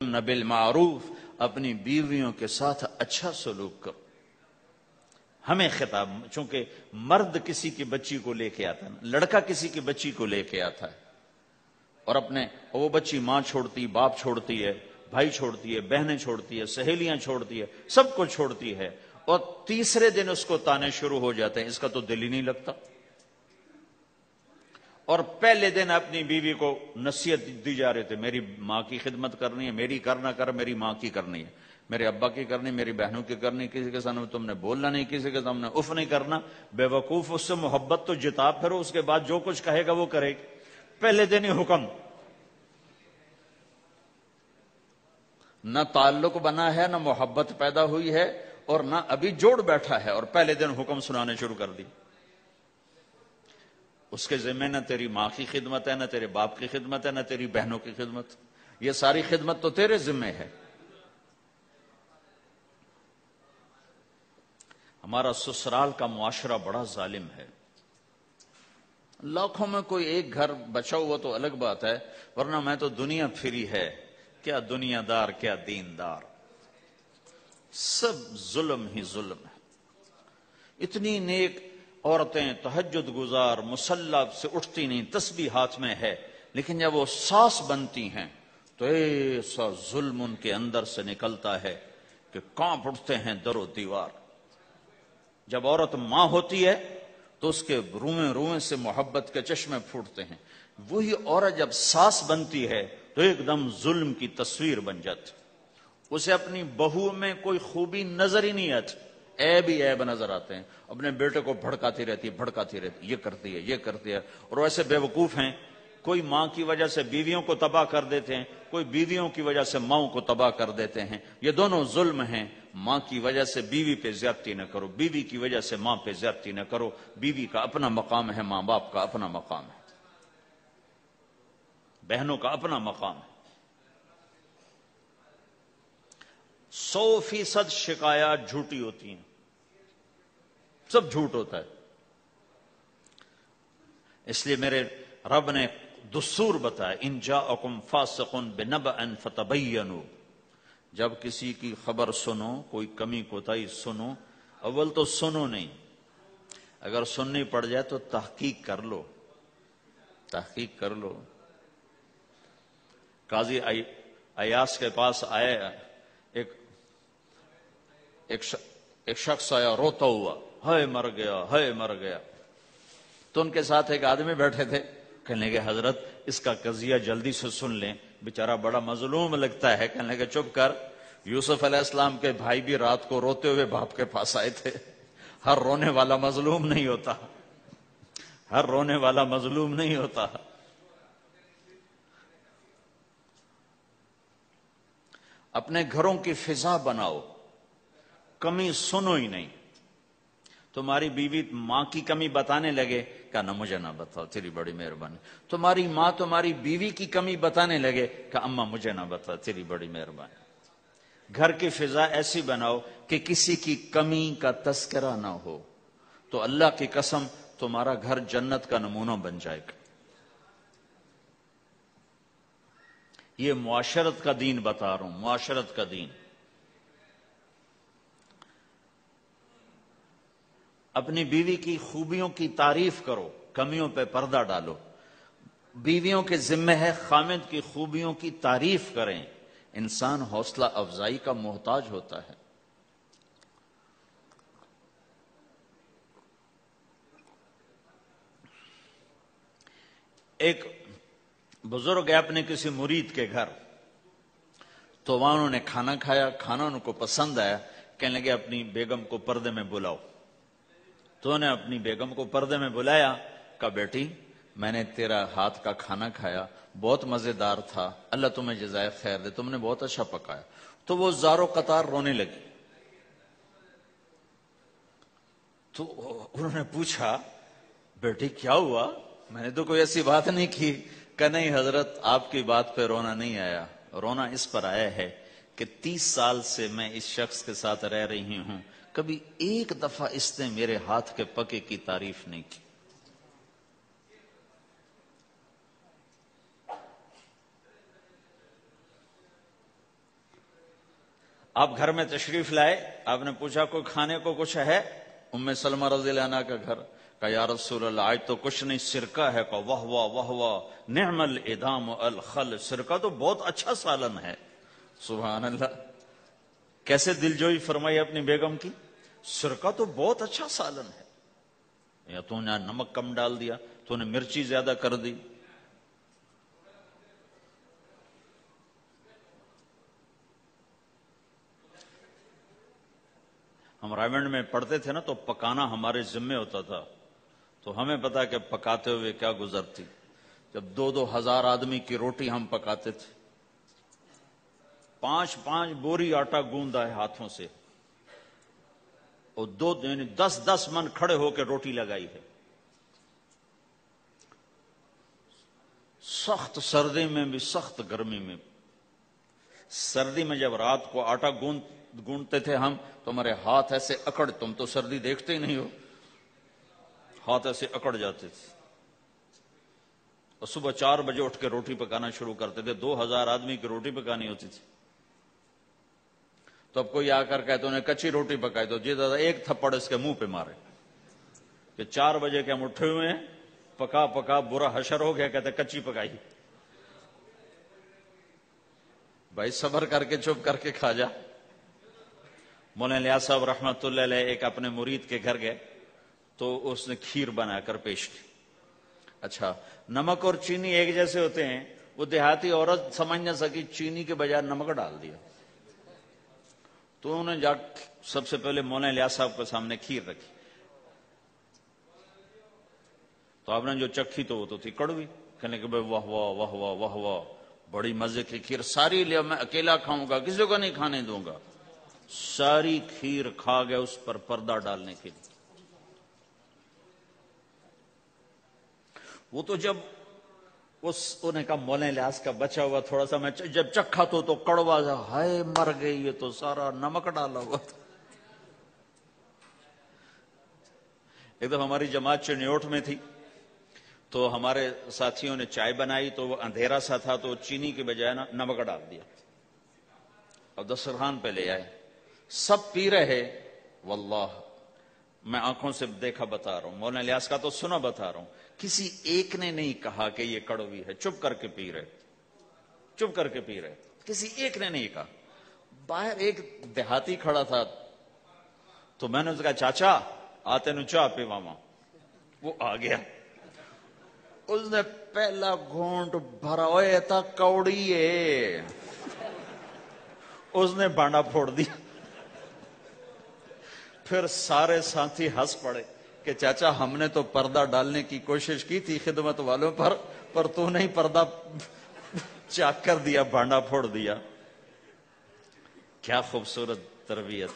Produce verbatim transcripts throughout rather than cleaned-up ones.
بالمعروف، اپنی بیویوں کے ساتھ اچھا سلوک کرو۔ ہمیں خطاب، چونکہ مرد کسی کی بچی کو لے کے آتا ہے، لڑکا کسی کی بچی کو لے کے آتا ہے اور اپنے وہ بچی ماں چھوڑتی، باپ چھوڑتی ہے، بھائی چھوڑتی ہے، بہنیں چھوڑتی ہے، سہیلیاں چھوڑتی ہے، سب کو چھوڑتی ہے، اور تیسرے دن اس کو تانے شروع ہو جاتے ہیں، اس کا تو دل ہی نہیں لگتا۔ اور پہلے دن اپنی بیوی کو نصیحت دی جا رہے تھے، میری ماں کی خدمت کرنی ہے، میری کرنا کر، میری ماں کی کرنی ہے، میرے ابا کی کرنی، میری بہنوں کی کرنی، کسی کے سامنے تم نے بولنا نہیں، کسی کے سامنے اف نہیں کرنا۔ بے وقوف، اس سے محبت تو جتا پھرو، اس کے بعد جو کچھ کہے گا وہ کرے گی۔ پہلے دن ہی حکم، نہ تعلق بنا ہے، نہ محبت پیدا ہوئی ہے، اور نہ ابھی جوڑ بیٹھا ہے، اور پہلے دن حکم سنانے شروع کر دی۔ اس کے ذمہ نہ تیری ماں کی خدمت ہے، نہ تیرے باپ کی خدمت ہے، نہ تیری بہنوں کی خدمت، یہ ساری خدمت تو تیرے ذمہ ہے۔ ہمارا سسرال کا معاشرہ بڑا ظالم ہے، لاکھوں میں کوئی ایک گھر بچا ہوا تو الگ بات ہے، ورنہ میں تو دنیا پھری ہے، کیا دنیا دار کیا دین دار، سب ظلم ہی ظلم ہے۔ اتنی نیک عورتیں تہجد گزار مصلی سے اٹھتی نہیں، تسبیح ہاتھ میں ہے، لیکن جب وہ ساس بنتی ہیں تو ایسا ظلم ان کے اندر سے نکلتا ہے کہ کانپ اٹھتے ہیں در و دیوار۔ جب عورت ماں ہوتی ہے تو اس کے روئیں روئیں سے محبت کے چشمے پھوٹتے ہیں، وہی عورت جب ساس بنتی ہے تو ایک دم ظلم کی تصویر بن جاتی، اسے اپنی بہو میں کوئی خوبی نظر ہی نہیں آتی، عیب ہی عیب نظر آتے ہیں، اپنے بیٹے کو بھڑکاتی رہتی ہے بھڑکاتی رہتی ہے، یہ کرتی ہے یہ کرتی ہے، اور ویسے بے وقوف ہیں، کوئی ماں کی وجہ سے بیویوں کو تباہ کر دیتے ہیں، کوئی بیویوں کی وجہ سے ماؤں کو تباہ کر دیتے ہیں، یہ دونوں ظلم ہیں۔ ماں کی وجہ سے بیوی پہ زیادتی نہ کرو، بیوی کی وجہ سے ماں پہ زیادتی نہ کرو، بیوی کا اپنا مقام ہے، ماں باپ کا اپنا مقام ہے، بہنوں کا اپنا مقام ہے۔ سو فیصد شکایات جھوٹی ہوتی ہیں، سب جھوٹ ہوتا ہے۔ اس لیے میرے رب نے دستور بتایا، ان جاءکم فاسق بنبأ فتبینوا، جب کسی کی خبر سنو، کوئی کمی کوتاہی سنو، اول تو سنو نہیں، اگر سننی پڑ جائے تو تحقیق کر لو، تحقیق کر لو۔ قاضی ایاس کے پاس آئے، ایک ایک شخص آیا روتا ہوا، ہائے مر گیا ہائے مر گیا، تو ان کے ساتھ ایک آدمی بیٹھے تھے، کہنے لگے حضرت اس کا قضیہ جلدی سے سن لیں، بیچارہ بڑا مظلوم لگتا ہے۔ کہنے لگے چپ کر، یوسف علیہ السلام کے بھائی بھی رات کو روتے ہوئے باپ کے پاس آئے تھے، ہر رونے والا مظلوم نہیں ہوتا، ہر رونے والا مظلوم نہیں ہوتا۔ اپنے گھروں کی فضا بناؤ، کمی سنو ہی نہیں۔ تمہاری بیوی ماں کی کمی بتانے لگے، کہا نہ مجھے نہ بتاؤ تیری بڑی مہربانی۔ تمہاری ماں تمہاری بیوی کی کمی بتانے لگے، کہا اماں مجھے نہ بتا تیری بڑی مہربانی۔ گھر کی فضا ایسی بناؤ کہ کسی کی کمی کا تذکرہ نہ ہو، تو اللہ کی قسم تمہارا گھر جنت کا نمونہ بن جائے گا۔ یہ معاشرت کا دین بتا رہا ہوں، معاشرت کا دین۔ اپنی بیوی کی خوبیوں کی تعریف کرو، کمیوں پہ پردہ ڈالو۔ بیویوں کے ذمہ ہے خامد کی خوبیوں کی تعریف کریں، انسان حوصلہ افزائی کا محتاج ہوتا ہے۔ ایک بزرگ ہے اپنے کسی مرید کے گھر، تو وہاں انہوں نے کھانا کھایا، کھانا ان کو پسند آیا، کہنے لگے اپنی بیگم کو پردے میں بلاؤ۔ تو انہوں نے اپنی بیگم کو پردے میں بلایا، کہا بیٹی میں نے تیرا ہاتھ کا کھانا کھایا، بہت مزیدار تھا، اللہ تمہیں جزائے خیر دے، تم نے بہت اچھا پکایا۔ تو وہ زارو قطار رونے لگی۔ تو انہوں نے پوچھا بیٹی کیا ہوا، میں نے تو کوئی ایسی بات نہیں کی۔ کہ نہیں حضرت آپ کی بات پہ رونا نہیں آیا، رونا اس پر آیا ہے کہ تیس سال سے میں اس شخص کے ساتھ رہ رہی ہوں، کبھی ایک دفعہ اس نے میرے ہاتھ کے پکے کی تعریف نہیں کی۔ آپ گھر میں تشریف لائے، آپ نے پوچھا کوئی کھانے کو کچھ ہے؟ ام سلمہ رضی اللہ عنہ کا گھر، کہا یا رسول اللہ آج تو کچھ نہیں، سرکہ ہے۔ کہا واہ واہ واہ واہ، نعم الادام الخل، سرکہ تو بہت اچھا سالن ہے۔ سبحان اللہ، کیسے دلجوئی فرمائی اپنی بیگم کی، سرکہ تو بہت اچھا سالن ہے، یا تو نے نمک کم ڈال دیا، تو نے مرچی زیادہ کر دی۔ ہم رائمنڈ میں پڑھتے تھے نا تو پکانا ہمارے ذمے ہوتا تھا، تو ہمیں پتا کہ پکاتے ہوئے کیا گزرتی۔ جب دو دو ہزار آدمی کی روٹی ہم پکاتے تھے، پانچ پانچ بوری آٹا گوندا ہے ہاتھوں سے، اور دو یعنی دس دس من کھڑے ہو کے روٹی لگائی ہے، سخت سردی میں بھی سخت گرمی میں بھی۔ سردی میں جب رات کو آٹا گوند گونڈتے تھے ہم تو ہمارے ہاتھ ایسے اکڑ، تم تو سردی دیکھتے ہی نہیں ہو، ہاتھ ایسے اکڑ جاتے تھے، اور صبح چار بجے اٹھ کے روٹی پکانا شروع کرتے تھے، دو ہزار آدمی کی روٹی پکانی ہوتی تھی۔ تو اب کوئی آ کر کہتے انہیں کچی روٹی پکائی، تو جی دادا ایک تھپڑ اس کے منہ پہ مارے کہ چار بجے کے ہم اٹھے ہوئے ہیں، پکا پکا برا حشر ہو گیا، کہتے کچی پکائی۔ بھائی صبر کر کے چپ کر کے کھا جا۔ مولانا الیاس صاحب رحمت اللہ علیہ ایک اپنے مرید کے گھر گئے تو اس نے کھیر بنا کر پیش کی۔ اچھا، نمک اور چینی ایک جیسے ہوتے ہیں، وہ دیہاتی عورت سمجھ نہ سکی، چینی کے بجائے نمک ڈال دیا، تو انہوں نے جا سب سے پہلے مولانا الیاس صاحب کے سامنے کھیر رکھی، تو آپ نے جو چکھی تو وہ تو تھی کڑوی، کہنے کہ بھائی واہ واہ واہ واہ واہ واہ، بڑی مزے کی کھیر، ساری لیا میں اکیلا کھاؤں گا، کسی کو نہیں کھانے دوں گا۔ ساری کھیر کھا گیا اس پر پردہ ڈالنے کے لیے۔ وہ تو جب اس انہیں کہا مولانا الیاس کا بچا ہوا تھوڑا سا میں جب چکھا تو تو کڑوا جا، ہائے مر گئی، یہ تو سارا نمک ڈالا ہوا تھا۔ ایک دفعہ ہماری جماعت چنیوٹ میں تھی تو ہمارے ساتھیوں نے چائے بنائی تو وہ اندھیرا سا تھا تو چینی کے بجائے نا نمک ڈال دیا، اور دسترخوان پہ لے آئے، سب پی رہے، واللہ میں آنکھوں سے دیکھا بتا رہا ہوں، مولانا الیاس کا تو سنا بتا رہا ہوں، کسی ایک نے نہیں کہا کہ یہ کڑوی ہے، چپ کر کے پی رہے، چپ کر کے پی رہے، کسی ایک نے نہیں کہا۔ باہر ایک دیہاتی کھڑا تھا تو میں نے اس کہا چاچا آتے نو چاہ پی ماما، وہ آ گیا، اس نے پہلا گھونٹ بھرا، ہوئے تھا کوڑی ہے، اس نے بانڈا پھوڑ دیا۔ پھر سارے ساتھی ہنس پڑے کہ چاچا ہم نے تو پردہ ڈالنے کی کوشش کی تھی خدمت والوں پر، پر تو نہیں پردہ چاک کر دیا، بانڈا پھوڑ دیا۔ کیا خوبصورت تربیت۔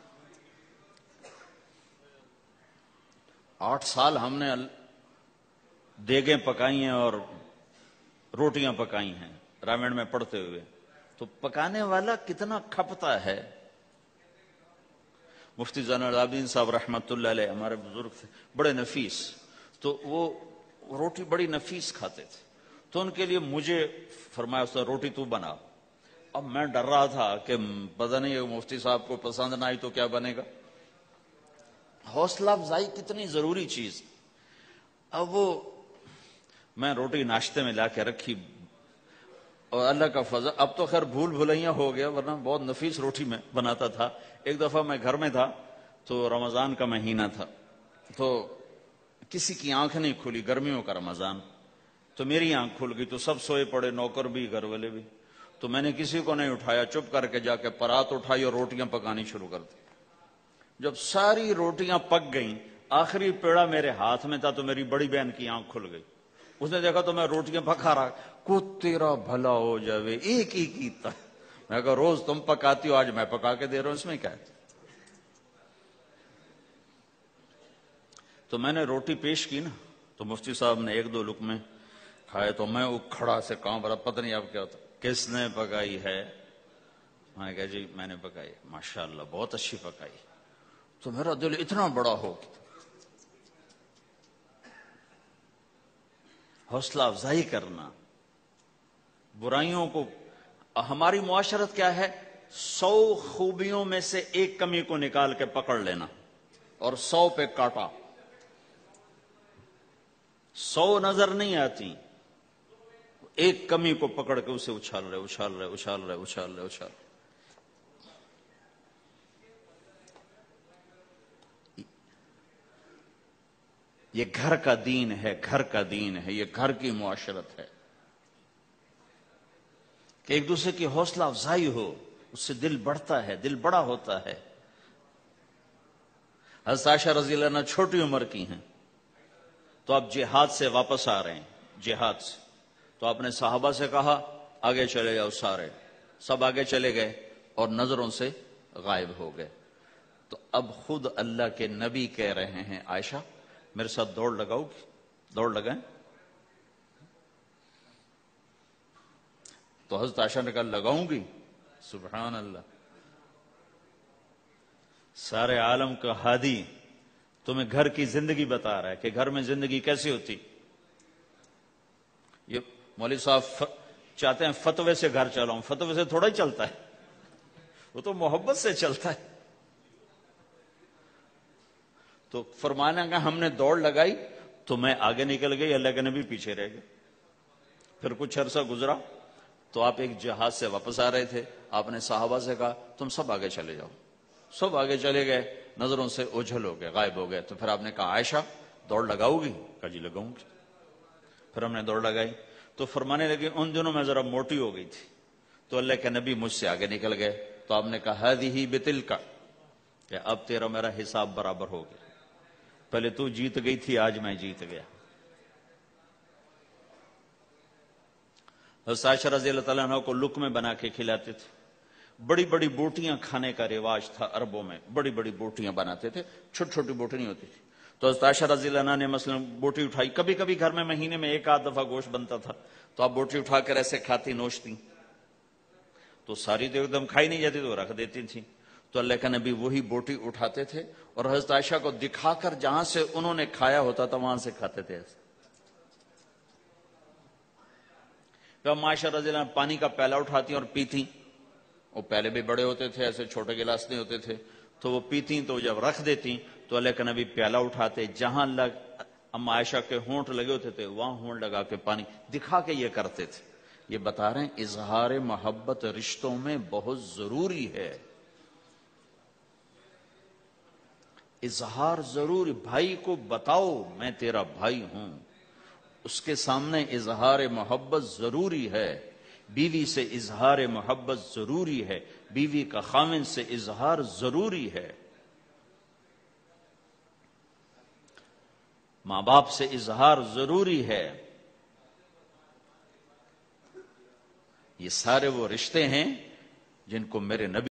آٹھ سال ہم نے دیگیں پکائی ہیں اور روٹیاں پکائی ہیں رامین میں پڑھتے ہوئے، تو پکانے والا کتنا کھپتا ہے۔ مفتی زین العابدین صاحب رحمت اللہ علیہ ہمارے بزرگ تھے، بڑے نفیس، تو وہ روٹی بڑی نفیس کھاتے تھے، تو ان کے لیے مجھے فرمایا اس نے روٹی تو بنا۔ اب میں ڈر رہا تھا کہ پتہ نہیں مفتی صاحب کو پسند نہ آئی تو کیا بنے گا۔ حوصلہ افزائی کتنی ضروری چیز۔ اب وہ میں روٹی ناشتے میں لا کے رکھی، اور اللہ کا فضل، اب تو خیر بھول بھلیاں ہو گیا ورنہ بہت نفیس روٹی میں بناتا تھا۔ ایک دفعہ میں گھر میں تھا تو رمضان کا مہینہ تھا، تو کسی کی آنکھ نہیں کھلی، گرمیوں کا رمضان، تو میری آنکھ کھل گئی، تو سب سوئے پڑے، نوکر بھی گھر والے بھی، تو میں نے کسی کو نہیں اٹھایا، چپ کر کے جا کے پرات اٹھائی اور روٹیاں پکانی شروع کر دی۔ جب ساری روٹیاں پک گئیں، آخری پیڑا میرے ہاتھ میں تھا تو میری بڑی بہن کی آنکھ کھل گئی، اس نے دیکھا تو میں روٹیاں پکا رہا، کو تیرا بھلا ہو جاوے، ایک ہی کیتا، میں کہا روز تم پکاتی ہو، آج میں پکا کے دے رہا ہوں، اس میں کیا ہے۔ تو میں نے روٹی پیش کی نا تو مفتی صاحب نے ایک دو لقمے کھائے تو میں کھڑا سے کام بڑا، پتہ نہیں اب کیا ہوتا، کس نے پکائی ہے؟ میں نے کہا جی میں نے پکائی، ماشاءاللہ بہت اچھی پکائی۔ تو میرا دل اتنا بڑا ہو گیا۔ حوصلہ افزائی کرنا، برائیوں کو، ہماری معاشرت کیا ہے، سو خوبیوں میں سے ایک کمی کو نکال کے پکڑ لینا اور سو پہ کاٹا. سو نظر نہیں آتی، ایک کمی کو پکڑ کے اسے اچھال رہے اچھال رہے اچھال رہے اچھال رہے اچھال رہے. یہ گھر کا دین ہے، گھر کا دین ہے، یہ گھر کی معاشرت ہے کہ ایک دوسرے کی حوصلہ افزائی ہو، اس سے دل بڑھتا ہے، دل بڑا ہوتا ہے. حضرت عائشہ رضی اللہ عنہ چھوٹی عمر کی ہیں تو اب جہاد سے واپس آ رہے ہیں، جہاد سے. تو آپ نے صحابہ سے کہا آگے چلے جاؤ، سارے سب آگے چلے گئے اور نظروں سے غائب ہو گئے. تو اب خود اللہ کے نبی کہہ رہے ہیں عائشہ میرے ساتھ دوڑ لگاؤ گی؟ دوڑ لگائیں. تو حضرت عائشہ نے کہا لگاؤں گی. سبحان اللہ، سارے عالم کا ہادی تمہیں گھر کی زندگی بتا رہا ہے کہ گھر میں زندگی کیسی ہوتی. یہ مولوی صاحب ف... چاہتے ہیں فتوے سے گھر چلاؤں، فتوے سے تھوڑا ہی چلتا ہے، وہ تو محبت سے چلتا ہے. تو فرمانا کہ ہم نے دوڑ لگائی تو میں آگے نکل گئی، اللہ کے نبی پیچھے رہ گئے. پھر کچھ عرصہ گزرا تو آپ ایک جہاز سے واپس آ رہے تھے، آپ نے صحابہ سے کہا تم سب آگے چلے جاؤ. سب آگے چلے گئے، نظروں سے اوجھل ہو گئے، غائب ہو گئے. تو پھر آپ نے کہا عائشہ دوڑ لگاؤ گی؟ کہا جی لگاؤں گی. پھر ہم نے دوڑ لگائی تو فرمانے لگے ان دنوں میں ذرا موٹی ہو گئی تھی تو اللہ کے نبی مجھ سے آگے نکل گئے. تو آپ نے کہا ہذہ بتلک، کہ اب تیرا میرا حساب برابر ہو گیا، پہلے تو جیت گئی تھی، آج میں جیت گیا. حضرت عائشہ رضی اللہ تعالیٰ عنہ کو لقمے بنا کے کھلاتے تھے. بڑی بڑی بوٹیاں کھانے کا رواج تھا عربوں میں، بڑی بڑی بوٹیاں بناتے تھے، چھوٹی چھوٹی بوٹی نہیں ہوتی تھی. تو حضرت عائشہ رضی اللہ عنہ نے مثلا بوٹی اٹھائی، کبھی کبھی گھر میں مہینے میں ایک آدھ دفعہ گوشت بنتا تھا تو آپ بوٹی اٹھا کر ایسے کھاتی نوچتی، تو ساری تو ایک دم کھائی نہیں جاتی تو رکھ دیتی تھی. تو اللہ کا نبی وہی بوٹی اٹھاتے تھے اور حضرت عائشہ کو دکھا کر جہاں سے انہوں نے کھایا ہوتا تھا وہاں سے کھاتے تھے. ایسے عائشہ رضی اللہ عنہ پانی کا پیالہ اٹھاتی اور پیتی، وہ پہلے بھی بڑے ہوتے تھے، ایسے چھوٹے گلاس نہیں ہوتے تھے، تو وہ پیتی تو جب رکھ دیتی تو اللہ کا نبی پیالہ اٹھاتے، جہاں لگ اما عائشہ کے ہونٹ لگے ہوتے تھے وہاں ہونٹ لگا کے پانی دکھا کے یہ کرتے تھے. یہ بتا رہے ہیں اظہار محبت رشتوں میں بہت ضروری ہے، اظہار ضروری. بھائی کو بتاؤ میں تیرا بھائی ہوں، اس کے سامنے اظہار محبت ضروری ہے. بیوی سے اظہار محبت ضروری ہے، بیوی کا خاوند سے اظہار ضروری ہے، ماں باپ سے اظہار ضروری ہے. یہ سارے وہ رشتے ہیں جن کو میرے نبی